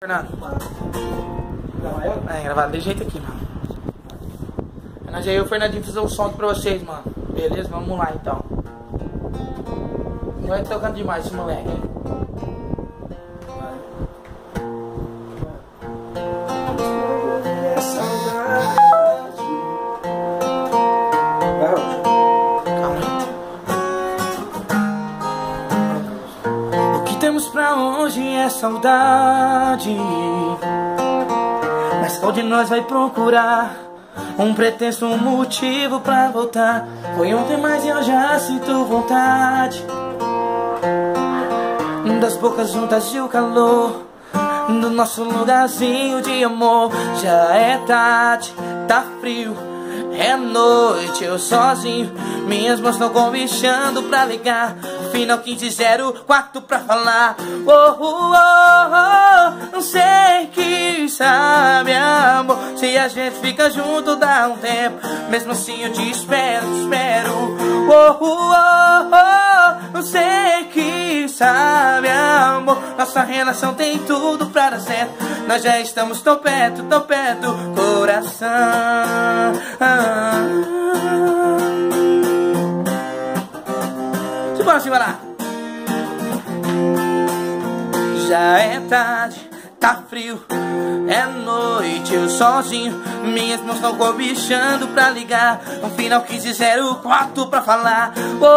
Fernando. É, gravado de jeito aqui, mano. Nós aí, o Fernandinho fazer um som aqui pra vocês, mano. Beleza? Vamos lá, então. Não vai tocando demais esse moleque, hein? O que temos pra hoje é saudade, mas qual de nós vai procurar um pretexto, um motivo pra voltar? Foi ontem, mas eu já sinto vontade das bocas juntas e o calor do nosso lugarzinho de amor. Já é tarde, tá frio, é noite, eu sozinho. Minhas mãos estão cobichando pra ligar o final 1504 pra falar. Não sei que sabe, amor, se a gente fica junto dá um tempo. Mesmo assim eu te espero, te espero. Não sei que sabe, amor, nossa relação tem tudo pra dar certo. Nós já estamos tão perto, coração. Simbora lá. Já é tarde, tá frio, é noite, eu sozinho. Minhas mãos estão cobichando pra ligar um final 1504 pra falar.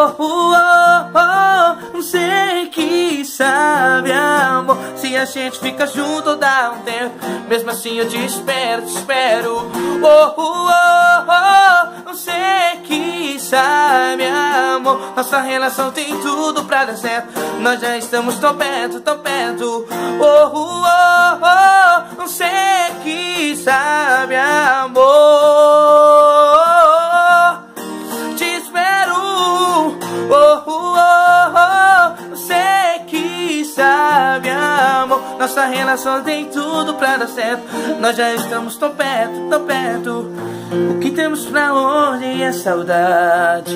Não sei que sabe, amor, se a gente fica junto dá um tempo. Mesmo assim eu te espero, te espero. Não sei que sabe, amor, nossa relação tem tudo pra dar certo. Nós já estamos tão perto, não sei que sabe, amor, te espero. Não sei que sabe, amor, nossa relação tem tudo pra dar certo. Nós já estamos tão perto. O que temos pra hoje é saudade.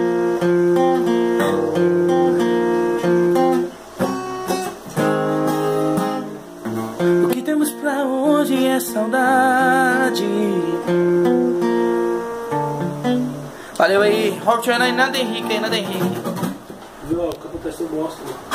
O que temos pra hoje é saudade. Valeu aí, Routiano aí, Nando Henrique. Viu, ó, o que aconteceu bosta, né?